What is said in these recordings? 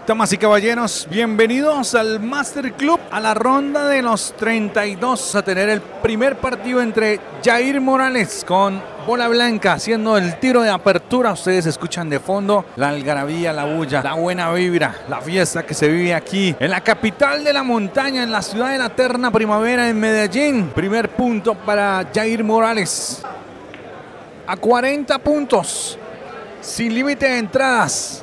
Damas y caballeros, bienvenidos al Master Club, a la ronda de los 32, a tener el primer partido entre Jair Morales con bola blanca, haciendo el tiro de apertura. Ustedes escuchan de fondo la algarabía, la bulla, la buena vibra, la fiesta que se vive aquí, en la capital de la montaña, en la ciudad de la eterna primavera, en Medellín. Primer punto para Jair Morales, a 40 puntos, sin límite de entradas.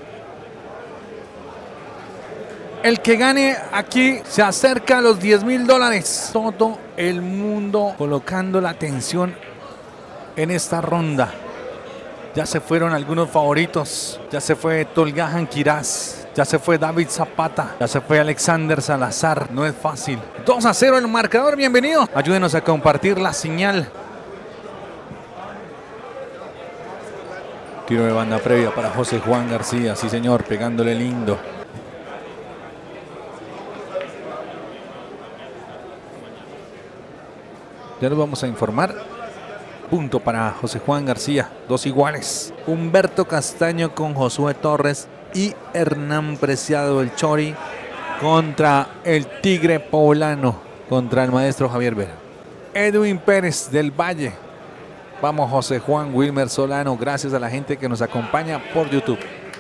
El que gane aquí se acerca a los $10.000. Todo el mundo colocando la atención en esta ronda. Ya se fueron algunos favoritos. Ya se fue Tolgahan Quiraz. Ya se fue David Zapata. Ya se fue Alexander Salazar. No es fácil. 2-0 el marcador. Bienvenido. Ayúdenos a compartir la señal. Tiro de banda previa para José Juan García. Sí, señor. Pegándole lindo. Ya nos vamos a informar. Punto para José Juan García. Dos iguales. Humberto Castaño con Josué Torres y Hernán Preciado el Chori contra el Tigre Poblano, contra el maestro Javier Vera. Edwin Pérez del Valle. Vamos José Juan, Wilmer Solano. Gracias a la gente que nos acompaña por YouTube.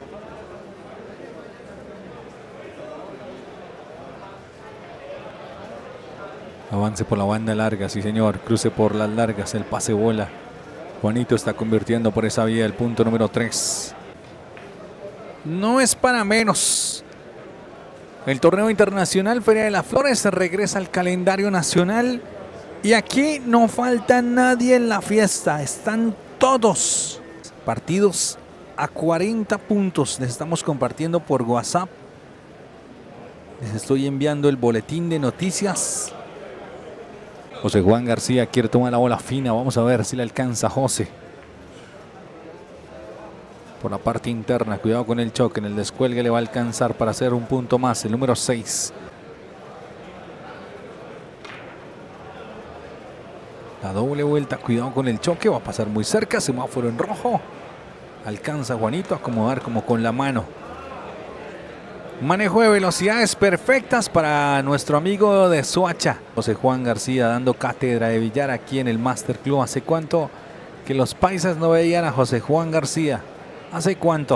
Avance por la banda larga, sí señor. Cruce por las largas, el pase bola. Juanito está convirtiendo por esa vía el punto número 3. No es para menos. El torneo internacional Feria de las Flores se regresa al calendario nacional. Y aquí no falta nadie en la fiesta. Están todos partidos a 40 puntos. Les estamos compartiendo por WhatsApp. Les estoy enviando el boletín de noticias. José Juan García quiere tomar la bola fina. Vamos a ver si le alcanza José. Por la parte interna. Cuidado con el choque. En el descuelgue le va a alcanzar para hacer un punto más. El número 6. La doble vuelta. Cuidado con el choque. Va a pasar muy cerca. Semáforo en rojo. Alcanza Juanito a acomodar como con la mano. Manejo de velocidades perfectas para nuestro amigo de Soacha. José Juan García dando cátedra de billar aquí en el Master Club. ¿Hace cuánto que los paisas no veían a José Juan García? ¿Hace cuánto?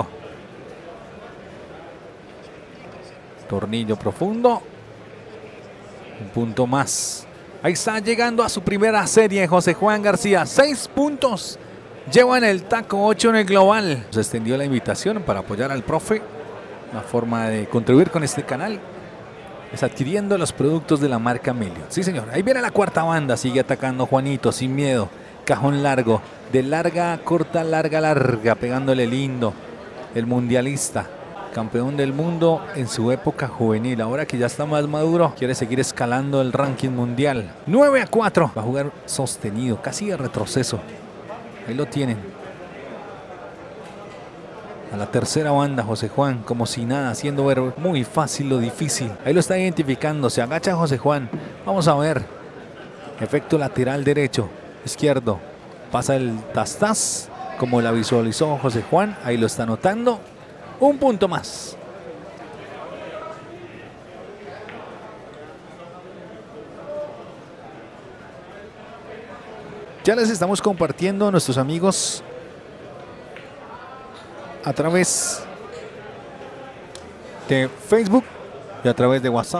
Tornillo profundo. Un punto más. Ahí está llegando a su primera serie José Juan García. 6 puntos. Lleva en el taco, 8 en el global. Se extendió la invitación para apoyar al profe. Una forma de contribuir con este canal es adquiriendo los productos de la marca Melio. Sí, señor. Ahí viene la cuarta banda. Sigue atacando Juanito sin miedo. Cajón largo. De larga, corta, larga, larga. Pegándole lindo. El mundialista. Campeón del mundo en su época juvenil. Ahora que ya está más maduro, quiere seguir escalando el ranking mundial. 9-4. Va a jugar sostenido. Casi de retroceso. Ahí lo tienen. A la tercera banda José Juan, como si nada, haciendo ver muy fácil lo difícil. Ahí lo está identificando, se agacha José Juan. Vamos a ver. Efecto lateral derecho, izquierdo. Pasa el tastaz, como la visualizó José Juan. Ahí lo está anotando. Un punto más. Ya les estamos compartiendo a nuestros amigos a través de Facebook y a través de WhatsApp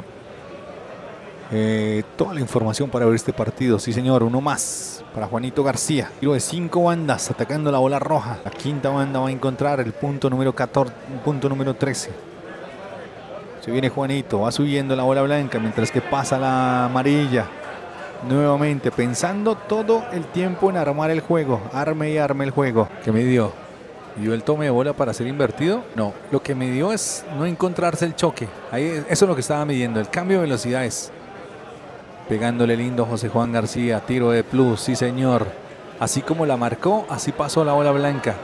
toda la información para ver este partido. Sí señor, uno más para Juanito García. Tiro de 5 bandas atacando la bola roja. La quinta banda va a encontrar el punto número 14, punto número 13. Se viene Juanito, va subiendo la bola blanca mientras que pasa la amarilla. Nuevamente pensando todo el tiempo en armar el juego. Arme y arme el juego. ¿Qué me dio? ¿Dio el tome de bola para ser invertido? No, lo que me dio es no encontrarse el choque. Ahí, eso es lo que estaba midiendo, el cambio de velocidades. Pegándole lindo José Juan García, tiro de plus, sí señor. Así como la marcó, así pasó la bola blanca.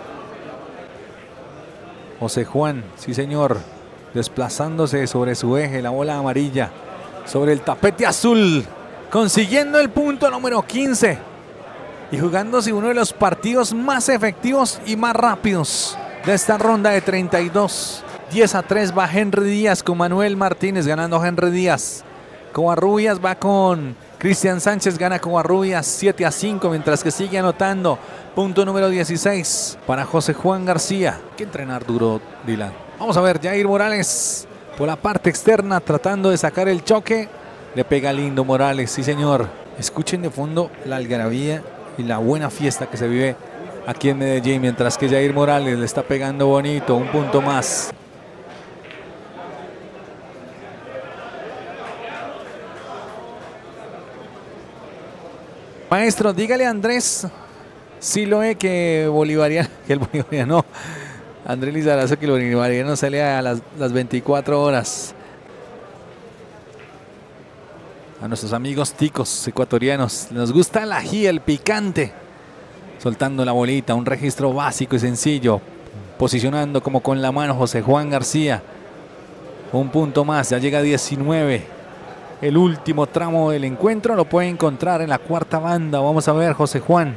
José Juan, sí señor, desplazándose sobre su eje, la bola amarilla, sobre el tapete azul, consiguiendo el punto número 15. Y jugándose uno de los partidos más efectivos y más rápidos de esta ronda de 32. 10-3 va Henry Díaz con Manuel Martínez, ganando Henry Díaz. Covarrubias va con Cristian Sánchez, gana Covarrubias 7-5, mientras que sigue anotando. Punto número 16 para José Juan García. Hay que entrenar duro, Dylan. Vamos a ver, Jair Morales por la parte externa tratando de sacar el choque. Le pega lindo Morales, sí señor. Escuchen de fondo la algarabía y la buena fiesta que se vive aquí en Medellín, mientras que Jair Morales le está pegando bonito. Un punto más. Maestro, dígale a Andrés Siloe que bolivariano, que el bolivariano, Andrés Lizarazo, que el bolivariano sale a las 24 horas. A nuestros amigos ticos ecuatorianos, nos gusta el ají, el picante. Soltando la bolita, un registro básico y sencillo. Posicionando como con la mano José Juan García. Un punto más, ya llega a 19. El último tramo del encuentro lo puede encontrar en la cuarta banda. Vamos a ver, José Juan.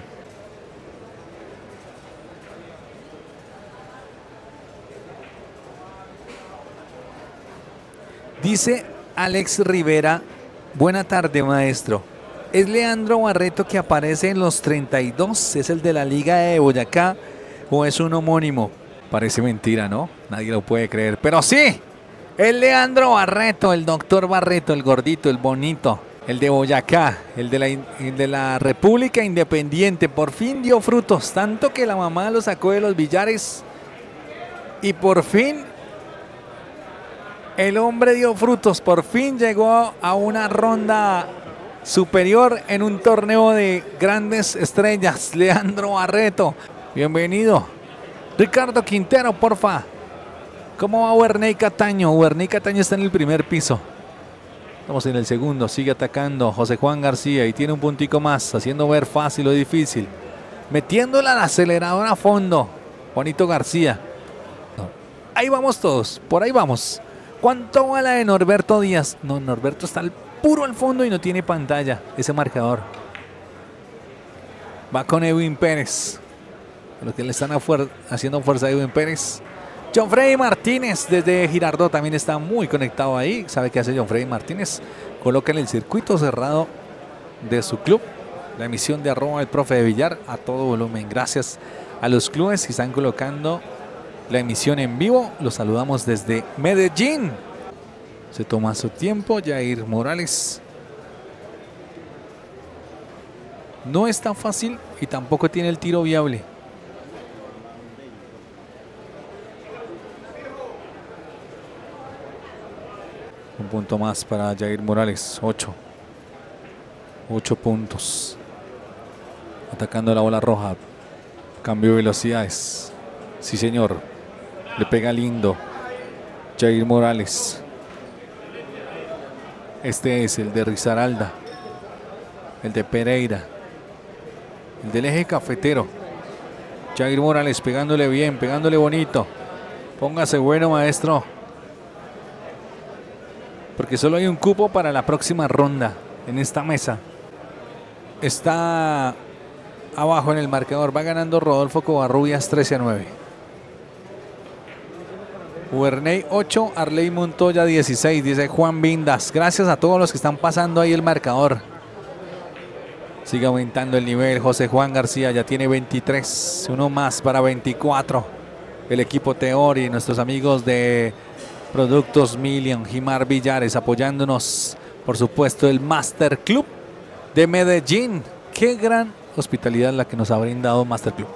Dice Alex Rivera, buena tarde maestro. ¿Es Leandro Barreto que aparece en los 32? ¿Es el de la Liga de Boyacá o es un homónimo? Parece mentira, ¿no? Nadie lo puede creer, pero sí. El Leandro Barreto, el doctor Barreto, el gordito, el bonito, el de Boyacá, el de la República Independiente. Por fin dio frutos, tanto que la mamá lo sacó de los billares y por fin el hombre dio frutos. Por fin llegó a una ronda superior en un torneo de grandes estrellas. Leandro Barreto, bienvenido. Ricardo Quintero, porfa. ¿Cómo va Werney Cataño? Werney Cataño está en el primer piso. Estamos en el segundo. Sigue atacando José Juan García y tiene un puntico más, haciendo ver fácil o difícil. Metiéndola al acelerador a fondo. Juanito García. No. Ahí vamos todos. Por ahí vamos. ¿Cuánto va la de Norberto Díaz? No, Norberto está puro al fondo y no tiene pantalla. Ese marcador. Va con Edwin Pérez. Lo que le están haciendo fuerza a Edwin Pérez. John Freddy Martínez desde Girardot también está muy conectado ahí. ¿Sabe qué hace John Freddy Martínez? Coloca en el circuito cerrado de su club la emisión de @el profe de Villar a todo volumen. Gracias a los clubes que están colocando la emisión en vivo. Los saludamos desde Medellín. Se toma su tiempo. Jair Morales. No es tan fácil y tampoco tiene el tiro viable. Un punto más para Jair Morales. 8 puntos. Atacando la bola roja. Cambio de velocidades. Sí, señor. Le pega lindo Jair Morales. Este es el de Risaralda. El de Pereira. El del eje cafetero. Jair Morales pegándole bien, pegándole bonito. Póngase bueno, maestro. Porque solo hay un cupo para la próxima ronda en esta mesa. Está abajo en el marcador. Va ganando Rodolfo Covarrubias 13-9. Werney 8, Arley Montoya 16, dice Juan Vindas. Gracias a todos los que están pasando ahí el marcador. Sigue aumentando el nivel. José Juan García ya tiene 23. Uno más para 24. El equipo Teori, nuestros amigos de Productos Million, Jimar Villares apoyándonos. Por supuesto, el Master Club de Medellín. Qué gran hospitalidad la que nos ha brindado Master Club.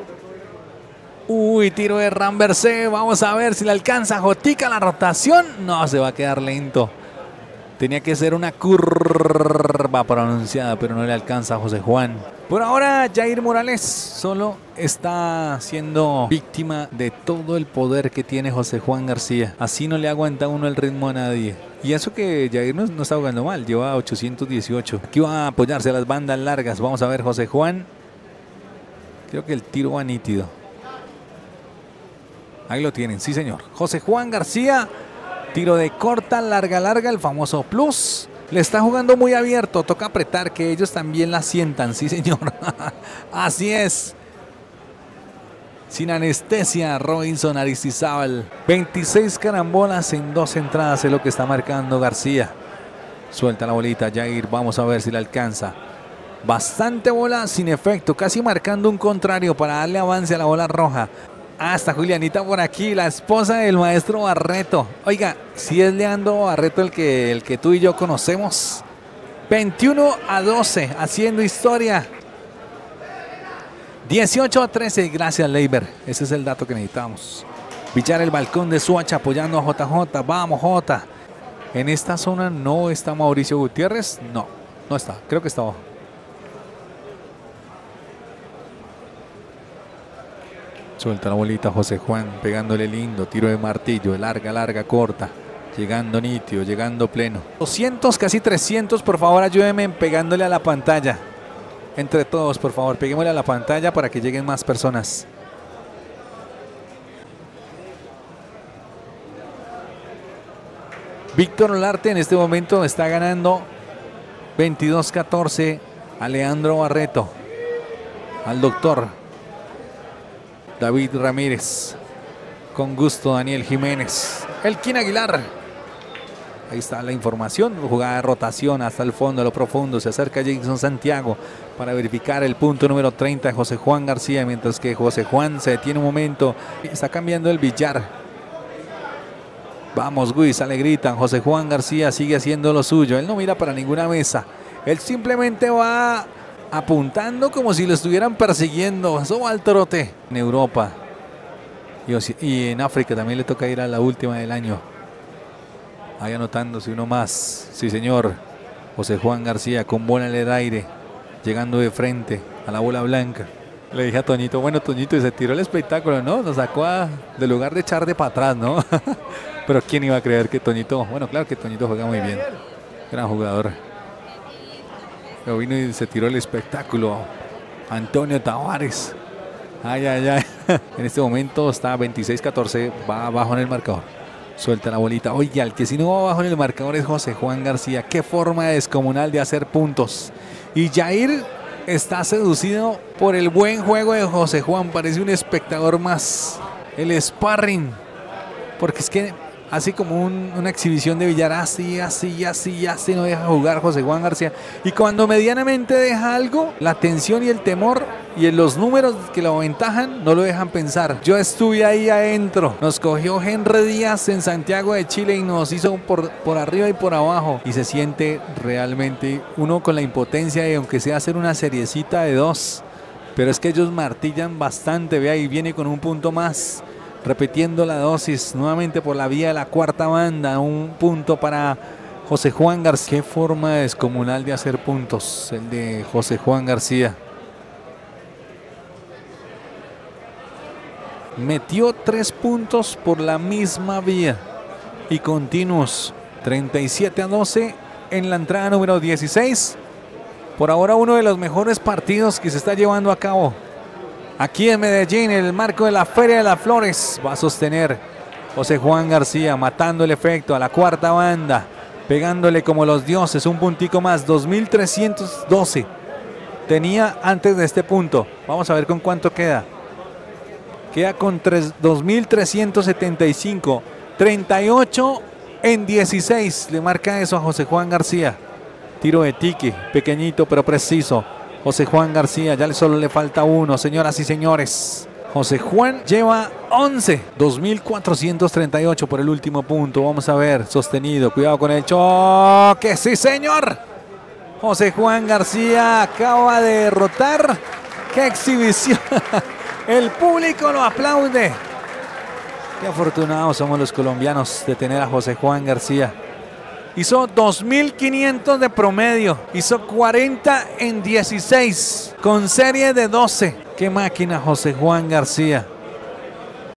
Uy, tiro de Ramberse. Vamos a ver si le alcanza Jotica la rotación. No, se va a quedar lento. Tenía que ser una curva pronunciada, pero no le alcanza a José Juan. Por ahora, Jair Morales solo está siendo víctima de todo el poder que tiene José Juan García. Así no le aguanta uno el ritmo a nadie. Y eso que Jair no está jugando mal, lleva 818. Aquí va a apoyarse a las bandas largas. Vamos a ver José Juan. Creo que el tiro va nítido. Ahí lo tienen, sí señor. José Juan García. Tiro de corta, larga, el famoso plus. Le está jugando muy abierto. Toca apretar, que ellos también la sientan. Sí, señor. Así es. Sin anestesia, Robinson Aristizábal. 26 carambolas en 2 entradas es lo que está marcando García. Suelta la bolita, Jair. Vamos a ver si la alcanza. Bastante bola sin efecto, casi marcando un contrario para darle avance a la bola roja. Hasta Julianita por aquí, la esposa del maestro Barreto. Oiga, si es Leandro Barreto el que tú y yo conocemos. 21-12, haciendo historia. 18-13, gracias Leiber. Ese es el dato que necesitamos. Villar el balcón de Suacha apoyando a JJ. Vamos Jota. En esta zona no está Mauricio Gutiérrez. No está. Creo que está abajo. Suelta la bolita José Juan, pegándole lindo. Tiro de martillo, larga, corta. Llegando nítido, llegando pleno. 200, casi 300. Por favor, ayúdenme pegándole a la pantalla. Entre todos, por favor, peguémosle a la pantalla para que lleguen más personas. Víctor Olarte en este momento está ganando 22-14 a Leandro Barreto. Al doctor David Ramírez. Con gusto, Daniel Jiménez. Elkin Aguilar. Ahí está la información. Jugada de rotación hasta el fondo, a lo profundo. Se acerca Jason Santiago para verificar el punto número 30 de José Juan García. Mientras que José Juan se detiene un momento. Está cambiando el billar. Vamos, Guis, le gritan. José Juan García sigue haciendo lo suyo. Él no mira para ninguna mesa. Él simplemente va apuntando como si lo estuvieran persiguiendo. Eso va al trote. En Europa y en África también le toca ir a la última del año. Ahí anotándose uno más. Sí, señor. José Juan García con bola en el aire. Llegando de frente a la bola blanca. Le dije a Toñito, bueno, Toñito, y se tiró el espectáculo, ¿no? Nos sacó del lugar de echar de para atrás, ¿no? Pero ¿quién iba a creer que Toñito? Bueno, claro que Toñito juega muy bien. Gran jugador. Pero vino y se tiró el espectáculo. Antonio Tavares. Ay. En este momento está 26-14. Va abajo en el marcador. Suelta la bolita. Oye, el que si no va abajo en el marcador es José Juan García. Qué forma descomunal de hacer puntos. Y Jair está seducido por el buen juego de José Juan. Parece un espectador más. El sparring. Porque es que así como una exhibición de billar. Así no deja jugar José Juan García. Y cuando medianamente deja algo, la tensión y el temor y los números que lo aventajan no lo dejan pensar. Yo estuve ahí adentro. Nos cogió Henry Díaz en Santiago de Chile y nos hizo por arriba y por abajo. Y se siente realmente uno con la impotencia de aunque sea hacer una seriecita de 2. Pero es que ellos martillan bastante. Ve ahí, viene con un punto más. Repitiendo la dosis nuevamente por la vía de la cuarta banda. Un punto para José Juan García. Qué forma descomunal de hacer puntos el de José Juan García. Metió 3 puntos por la misma vía y continuos. 37-12 en la entrada número 16. Por ahora uno de los mejores partidos que se está llevando a cabo aquí en Medellín, en el marco de la Feria de las Flores. Va a sostener José Juan García, matando el efecto a la cuarta banda, pegándole como los dioses. Un puntico más, 2312 tenía antes de este punto. Vamos a ver con cuánto queda. Queda con 2375. 38 en 16. Le marca eso a José Juan García. Tiro de tique, pequeñito pero preciso. José Juan García, ya solo le falta uno, señoras y señores. José Juan lleva 11. 2438 por el último punto. Vamos a ver, sostenido. Cuidado con el choque. Sí, señor. José Juan García acaba de derrotar. ¡Qué exhibición! El público lo aplaude. Qué afortunados somos los colombianos de tener a José Juan García. Hizo 2500 de promedio. Hizo 40 en 16. Con serie de 12. Qué máquina José Juan García.